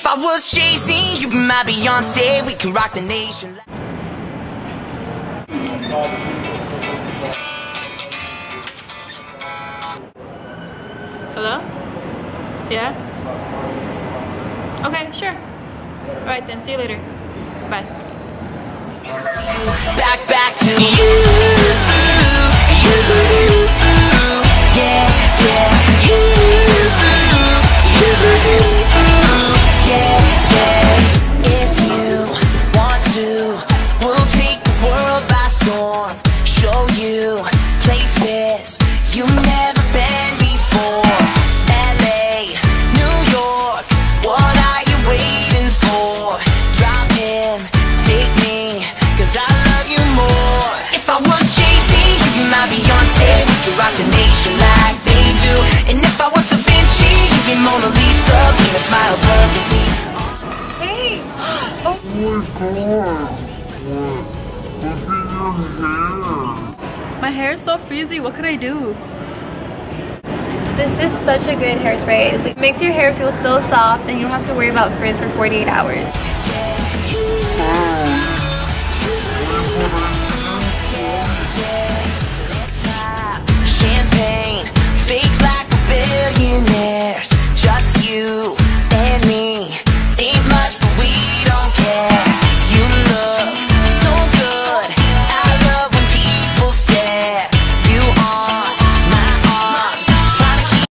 If I was Jay-Z, you'd be my Beyonce. We can rock the nation. Hello? Yeah? Okay, sure. Alright then, see you later. Bye. Back to you, yeah, yeah, you, yeah. If you want to, we'll take the world by storm. Show you places you've never been before. LA, New York, what are you waiting for? Drop in, take me, 'cause I love you more. If I was Jay-Z, you'd be my Beyonce. We could rock the nation like they do. And if I was Da Vinci, you'd be Mona Lisa. Be a smile perfectly. Hey! Oh my god. My hair is so frizzy, what could I do? This is such a good hairspray. It makes your hair feel so soft and you don't have to worry about frizz for 48 hours.